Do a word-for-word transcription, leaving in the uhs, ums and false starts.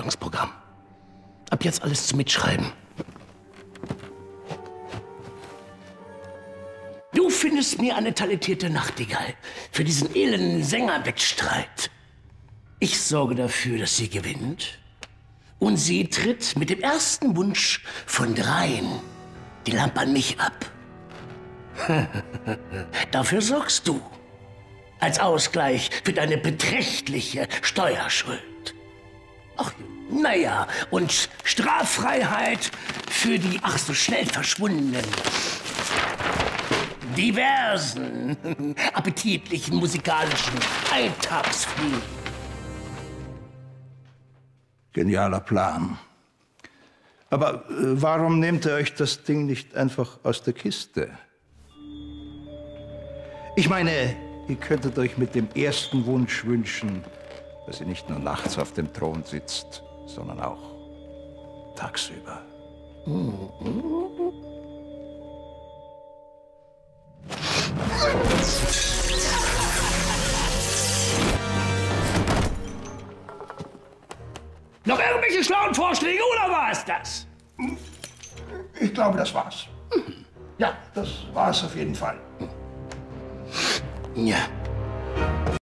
Tagesprogramm. Ab jetzt alles zum Mitschreiben. Du findest mir eine talentierte Nachtigall für diesen elenden Sängerwettstreit. Ich sorge dafür, dass sie gewinnt. Und sie tritt mit dem ersten Wunsch von dreien die Lampe an mich ab. Dafür sorgst du. Als Ausgleich für deine beträchtliche Steuerschuld. Ach, naja, und Straffreiheit für die ach so schnell verschwundenen, diversen, appetitlichen musikalischen Eintagsfliegen. Genialer Plan. Aber äh, warum nehmt ihr euch das Ding nicht einfach aus der Kiste? Ich meine, ihr könntet euch mit dem ersten Wunsch wünschen, dass ihr nicht nur nachts auf dem Thron sitzt, sondern auch tagsüber. Noch irgendwelche schlauen Vorschläge oder war es das? Ich glaube, das war's. Ja, das war's auf jeden Fall. Ja.